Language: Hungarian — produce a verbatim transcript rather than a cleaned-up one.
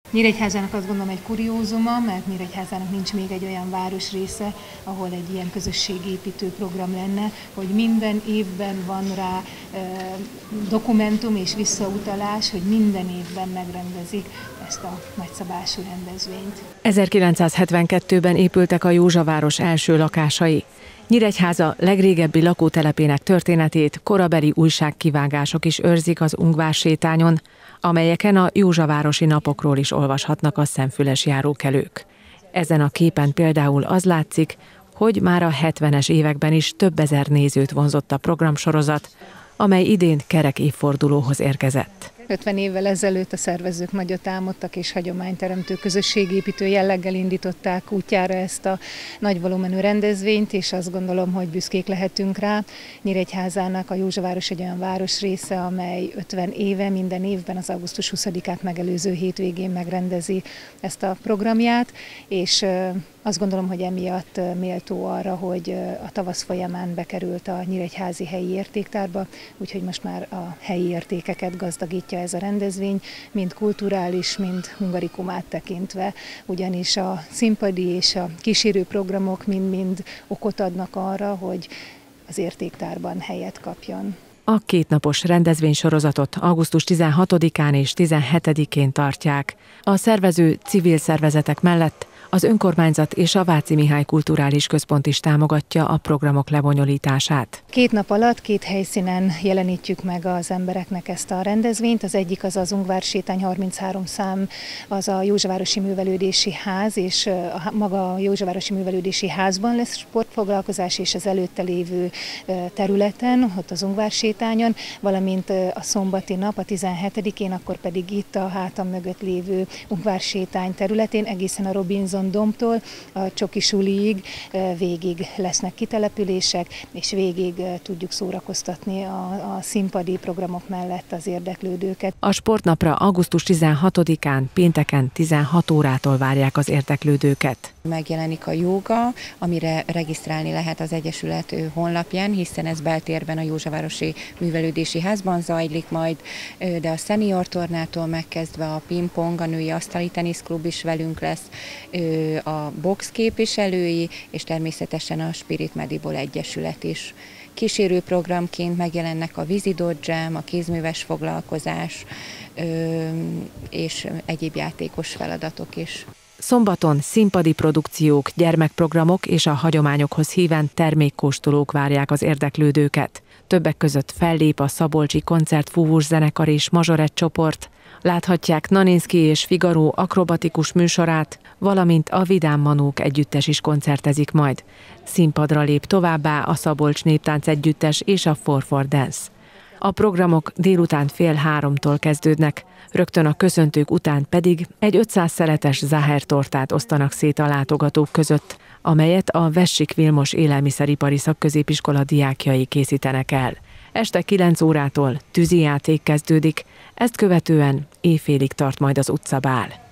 Nyíregyházának azt gondolom egy kuriózuma, mert Nyíregyházának nincs még egy olyan városrésze, ahol egy ilyen közösségépítő program lenne, hogy minden évben van rá e, dokumentum és visszautalás, hogy minden évben megrendezik ezt a nagyszabású rendezvényt. ezerkilencszázhetvenkettőben épültek a Józsaváros első lakásai. Nyíregyháza legrégebbi lakótelepének történetét korabeli újságkivágások is őrzik az Ungvársétányon, amelyeken a józsavárosi napokról is olvashatnak a szemfüles járókelők. Ezen a képen például az látszik, hogy már a hetvenes években is több ezer nézőt vonzott a programsorozat, amely idén kerek évfordulóhoz érkezett. ötven évvel ezelőtt a szervezők nagyot álmodtak és hagyományteremtő közösségépítő jelleggel indították útjára ezt a nagy volumenű rendezvényt, és azt gondolom, hogy büszkék lehetünk rá. Nyíregyházának a Józsaváros egy olyan városrésze, amely ötven éve minden évben az augusztus huszadikát megelőző hétvégén megrendezi ezt a programját, és azt gondolom, hogy emiatt méltó arra, hogy a tavasz folyamán bekerült a nyíregyházi helyi értéktárba, úgyhogy most már a helyi értékeket gazdagítja ez a rendezvény, mind kulturális, mind hungarikumát tekintve, ugyanis a színpadi és a kísérő programok mind-mind okot adnak arra, hogy az értéktárban helyet kapjon. A kétnapos rendezvénysorozatot augusztus tizenhatodikán és tizenhetedikén tartják. A szervező civil szervezetek mellett az önkormányzat és a Váci Mihály Kulturális Központ is támogatja a programok lebonyolítását. Két nap alatt két helyszínen jelenítjük meg az embereknek ezt a rendezvényt. Az egyik az az Ungvársétány harminchárom szám, az a Józsavárosi Művelődési Ház, és a maga a Józsavárosi Művelődési Házban lesz sportfoglalkozás, és az előtte lévő területen, ott az Ungvársétányon, valamint a szombati nap, a tizenhetedikén, akkor pedig itt a hátam mögött lévő Ungvársétány területén, egészen a Robinson dombtól a Csoki suliig végig lesznek kitelepülések, és végig tudjuk szórakoztatni a, a színpadi programok mellett az érdeklődőket. A sportnapra augusztus tizenhatodikán pénteken tizenhat órától várják az érdeklődőket. Megjelenik a jóga, amire regisztrálni lehet az Egyesület honlapján, hiszen ez beltérben a Józsavárosi Művelődési Házban zajlik majd, de a szenior tornától megkezdve a pingpong, a női asztali teniszklub is velünk lesz, a box képviselői, és természetesen a Spirit Medibol Egyesület is. Kísérő programként megjelennek a vízidott jam, a kézműves foglalkozás és egyéb játékos feladatok is. Szombaton színpadi produkciók, gyermekprogramok és a hagyományokhoz híven termékkóstolók várják az érdeklődőket. Többek között fellép a szabolcsi koncertfúvós zenekar és mazsorett csoport, láthatják Naninszky és Figaro akrobatikus műsorát, valamint a Vidám Manók együttes is koncertezik majd. Színpadra lép továbbá a Szabolcs Néptánc Együttes és a four four Dance. A programok délután fél háromtól kezdődnek, rögtön a köszöntők után pedig egy ötszáz szeletes záhertortát osztanak szét a látogatók között, amelyet a Vessik Vilmos Élelmiszeripari Szakközépiskola diákjai készítenek el. Este kilenc órától tűzijáték kezdődik, ezt követően éjfélig tart majd az utcabál.